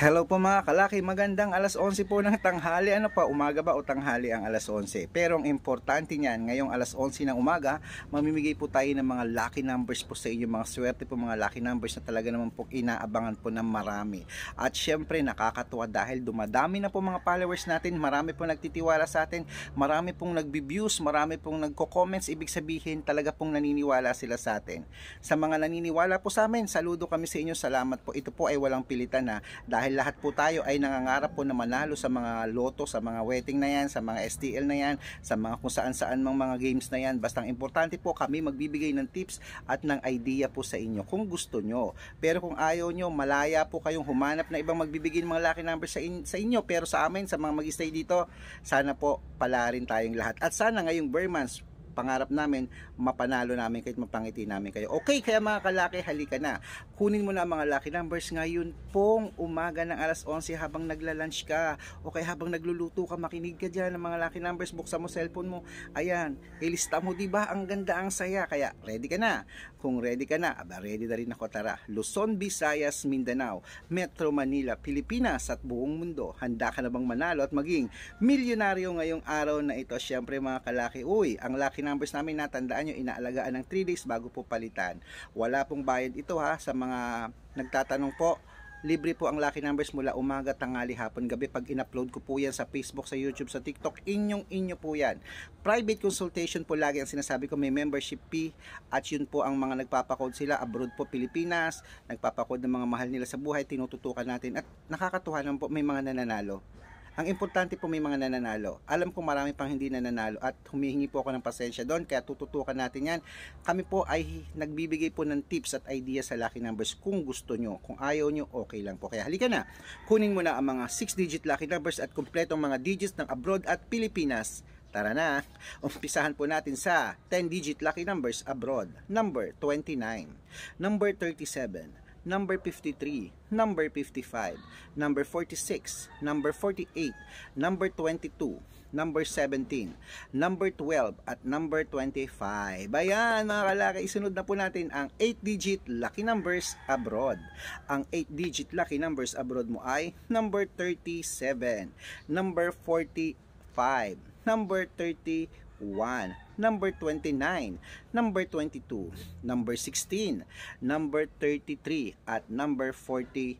Hello po mga kalaki, magandang alas 11 po ng tanghali. Ano pa, umaga ba o tanghali ang alas 11? Pero ang importante niyan, ngayong alas 11 ng umaga, mamimigay po tayo ng mga lucky numbers po sa inyo. Mga swerte po, mga lucky numbers na talaga naman po inaabangan po ng marami. At syempre nakakatuwa dahil dumadami na po mga followers natin. Marami po nagtitiwala sa atin, marami pong nagbi-views, marami pong nagko-comments. Ibig sabihin talaga pong naniniwala sila sa atin. Sa mga naniniwala po sa amin, saludo kami sa inyo, salamat po. Ito po ay walang pilitan na dahil lahat po tayo ay nangangarap po na manalo sa mga loto, sa mga wedding na yan, sa mga STL na yan, sa mga kung saan-saan mga games na yan. Basta importante po kami magbibigay ng tips at ng idea po sa inyo kung gusto nyo. Pero kung ayaw nyo, malaya po kayong humanap na ibang magbibigay ng mga lucky numbers sa inyo. Pero sa amin, sa mga mag-stay dito, sana po pala rin tayong lahat. At sana ngayong Burmans, pangarap namin, mapanalo namin kahit mapangiti namin kayo. Okay, kaya mga kalaki, halika na. Kunin mo na ang mga lucky numbers ngayon pong umaga ng alas 11 habang nagla-lunch ka o kaya habang nagluluto ka, makinig ka dyan ng mga lucky numbers, buksan mo cellphone mo. Ayan, ilista mo, diba? Ang ganda, ang saya. Kaya, ready ka na? Kung ready ka na, aba, ready na rin ako. Tara, Luzon, Visayas, Mindanao, Metro Manila, Pilipinas at buong mundo. Handa ka na bang manalo at maging milyonaryo ngayong araw na ito? Siyempre mga kalaki, uy, ang lucky numbers namin, natandaan nyo, inaalagaan ng 3 days bago po palitan. Wala pong bayad ito ha, sa mga nagtatanong po. Libre po ang lucky numbers mula umaga, tanghali, hapon, gabi. Pag in-upload ko po yan sa Facebook, sa YouTube, sa TikTok, inyo po yan. Private consultation po lagi ang sinasabi ko, may membership fee. At yun po ang mga nagpapakode sila, abroad po, Pilipinas, nagpapakode ng mga mahal nila sa buhay, tinututukan natin. At nakakatuwa naman po, may mga nananalo. Ang importante po, may mga nananalo. Alam ko marami pang hindi nananalo at humihingi po ako ng pasensya doon, kaya tututukan natin yan. Kami po ay nagbibigay po ng tips at ideas sa lucky numbers kung gusto nyo. Kung ayaw nyo, okay lang po. Kaya halika na, kunin mo na ang mga 6-digit lucky numbers at kumpletong mga digits ng abroad at Pilipinas. Tara na, umpisahan po natin sa 10-digit lucky numbers abroad. Number 29, number 37, number 53, number 55, number 46, number 48, number 22, number 17, number 12, at number 25. Ayan mga kalaki, isunod na po natin ang 8-digit lucky numbers abroad. Ang 8-digit lucky numbers abroad mo ay number 37, number 45, number 31, number 29, number 22, number 16, number 33, at number 41.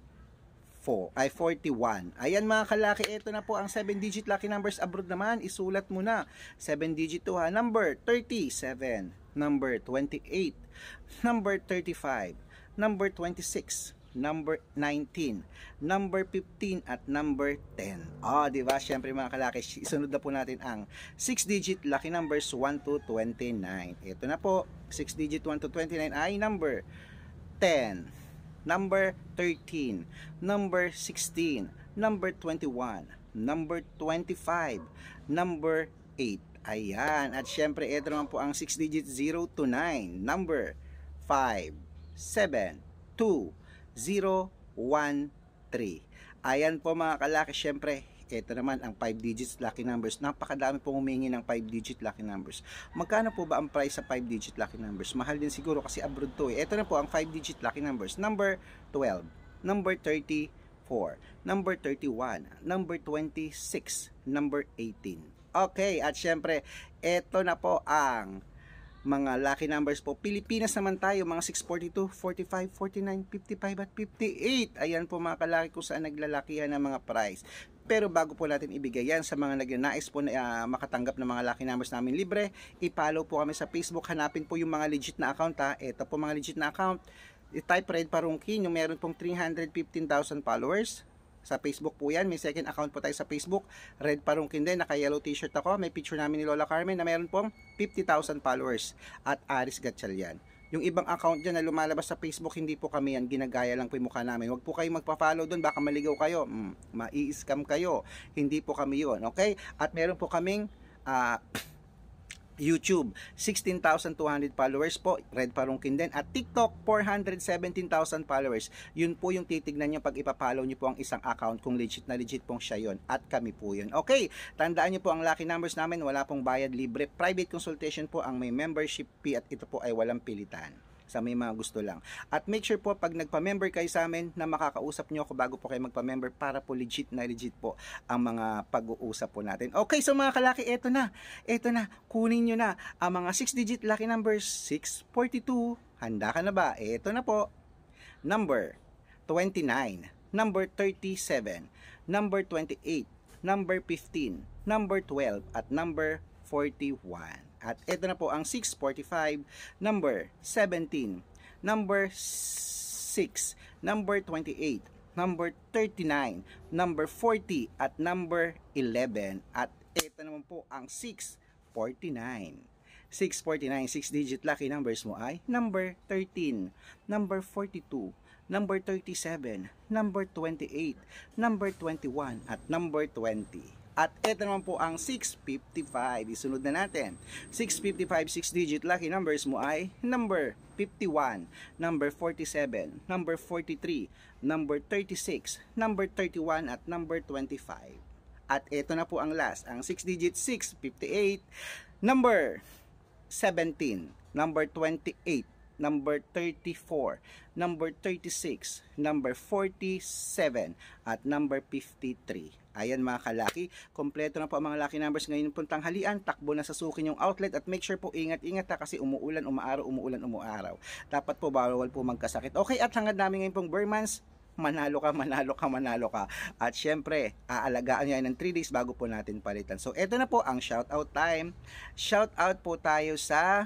Ayan mga kalaki, ito na po ang 7-digit lucky numbers abroad naman. Isulat mo na. 7-digit to ha. Number 37, number 28, number 35, number 26, number 19, number 15, at number 10. Di ba? Syempre mga kalaki, isunod na po natin ang 6-digit lucky numbers 1 to 29. Ito na po, 6-digit 1 to 29 ay number 10, number 13, number 16, number 21, number 25, number 8. Ayan. At syempre, ito naman po ang 6-digit 0 to 9. Number 5, 7, 2, 0, 1, 3. Ayan po mga kalaki, syempre ito naman ang 5 digits lucky numbers. Napakadami pong humingi ng 5 digit lucky numbers. Magkano po ba ang price sa 5 digit lucky numbers? Mahal din siguro kasi abroad to eh. Ito na po ang 5 digit lucky numbers. Number 12, number 34, number 31, number 26, number 18. Okay, at syempre ito na po ang mga lucky numbers po. Pilipinas naman tayo, mga 642, 45, 49, 55, at 58. Ayan po mga kalaki kung saan naglalakihan ng mga price. Pero bago po natin ibigay yan sa mga nagnanais po na makatanggap ng mga lucky numbers namin libre, i-follow po kami sa Facebook. Hanapin po yung mga legit na account ha. Ito po mga legit na account. I-type Red Parungkin, yung meron pong 315,000 followers. Sa Facebook po yan. May second account po tayo sa Facebook, Red Parungkin din. Naka-yellow t-shirt ako. May picture namin ni Lola Carmen na meron pong 50,000 followers. At Aris Gatchalian. Yung ibang account dyan na lumalabas sa Facebook, hindi po kami yan. Ginagaya lang po yung mukha namin. Huwag po kayo magpa-follow doon. Baka maligaw kayo. Mai-scam kayo. Hindi po kami yun. Okay? At meron po kaming YouTube, 16,200 followers po, Red Parungkin din. At TikTok, 417,000 followers. Yun po yung titignan nyo pag ipapollow nyo po ang isang account kung legit na legit pong siya yun. At kami po yun. Okay, tandaan nyo po ang lucky numbers namin, wala pong bayad, libre. Private consultation po ang may membership fee at ito po ay walang pilitan. sa may mga gusto lang. At make sure po pag nagpa-member kayo sa amin na makakausap nyo ako bago po kayo magpa-member para po legit po ang mga pag-uusap po natin. Okay, so mga kalaki, eto na, kunin nyo na ang mga 6-digit lucky numbers. 642, handa ka na ba? Eto na po, number 29, number 37, number 28, number 15, number 12, at number 41. At ito na po ang 645, number 17, number 6, number 28, number 39, number 40, at number 11. At ito naman po ang 649. 649, 6-digit lucky numbers mo ay number 13, number 42, number 37, number 28, number 21, at number 20. At ito naman po ang 655. Isunod na natin. 655, 6-digit lucky numbers mo ay number 51, number 47, number 43, number 36, number 31, at number 25. At ito na po ang last, ang 6-digit 658, number 17, number 28, number 34, number 36, number 47, at number 53. Ayan mga kalaki, kompleto na po ang mga lucky numbers ngayon pong tanghalian. Takbo na sa sukin yung outlet at make sure po ingat-ingat ha kasi umuulan, umuaraw. Dapat po bawal po magkasakit. Okay, at hangad namin ngayon pong Burmans, manalo ka. At syempre, aalagaan nyo yan ng 3 days bago po natin palitan. So, eto na po ang shoutout time. Shoutout po tayo sa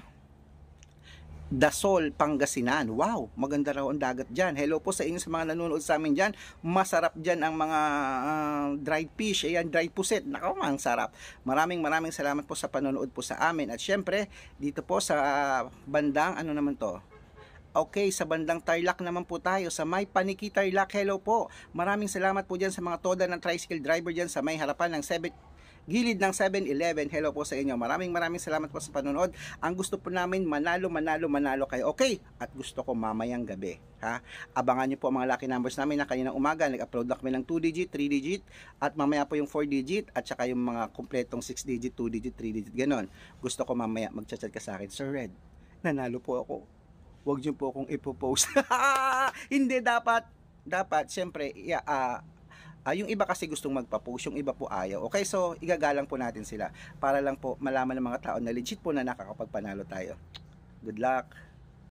Dasol, Pangasinan. Wow, maganda raw ang dagat dyan. Hello po sa inyo sa mga nanonood sa amin dyan. Masarap dyan ang mga dried fish. Ayan, dried puset. Nakaw, ang sarap. Maraming salamat po sa panonood po sa amin. At syempre, dito po sa bandang, ano naman to? Okay, sa bandang Tarlac naman po tayo, sa may Paniki Tarlac. Hello po. Maraming salamat po dyan sa mga toda ng tricycle driver dyan sa may harapan ng gilid ng 7-Eleven. Hello po sa inyo. Maraming salamat po sa panonood. Ang gusto po namin, manalo kayo. Okay? At gusto ko mamayang gabi. Ha? Abangan nyo po ang mga lucky numbers namin na kaninang umaga. Nag-upload na kami ng 2-digit, 3-digit, at mamaya po yung 4-digit, at saka yung mga kompletong 6-digit, 2-digit, 3-digit. Ganon. Gusto ko mamaya magchat-chat ka sa akin. Sir Red, nanalo po ako. Huwag nyo po akong ipopost. Hindi, dapat, syempre, yung iba kasi gustong magpa-post, yung iba po ayaw. Okay, so igagalang po natin sila para lang po malaman ng mga tao na legit po na nakakapagpanalo tayo. Good luck!